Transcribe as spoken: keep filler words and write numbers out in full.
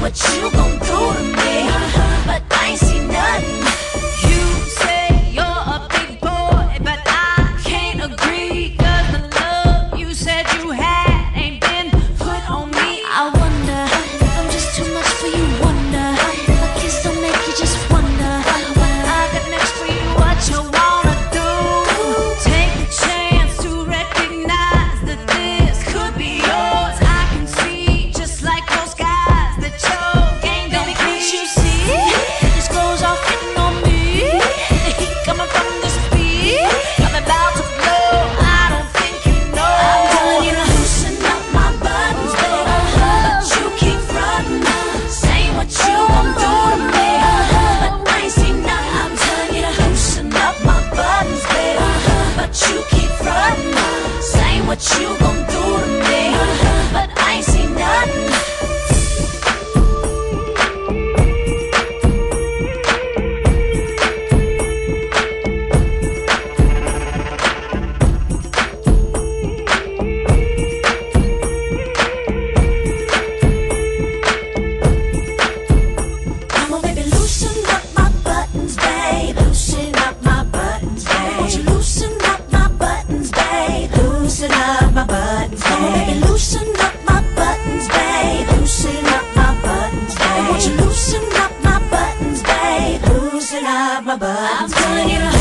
what you gon' do to me, but I ain't seen nothing. You say you're a big boy, but I can't agree, 'cause the love you said you had ain't been put on me. I wonder if I'm just too much for you, wonder if a kiss don't make you just wonder What I got next for you, what you wanna do? Take a chance to recognize that this could be yours. I can see, just like those guys, that your game don't be. Can't you see? These clothes are fitting on me. The heat coming from the speed, I'm about to blow. I don't think you know. I'm telling you to loosen up my buttons, baby, but you keep frontin', saying what you gon' do to me, but I ain't seen nothing. I'm telling you to loosen up my buttons, baby, but you keep frontin', saying what you gon' do to me, but I ain't seen nothing. Come on, baby, loosen up my buttons, babe. Loosen up my buttons, babe. Won't you loosen up my buttons, babe? Loosen up my buttons, babe. Come on, baby, loosen up my buttons, babe. Loosen up my buttons, babe. Won't you loosen up my buttons, babe? Loosen up my buttons, I'm telling you to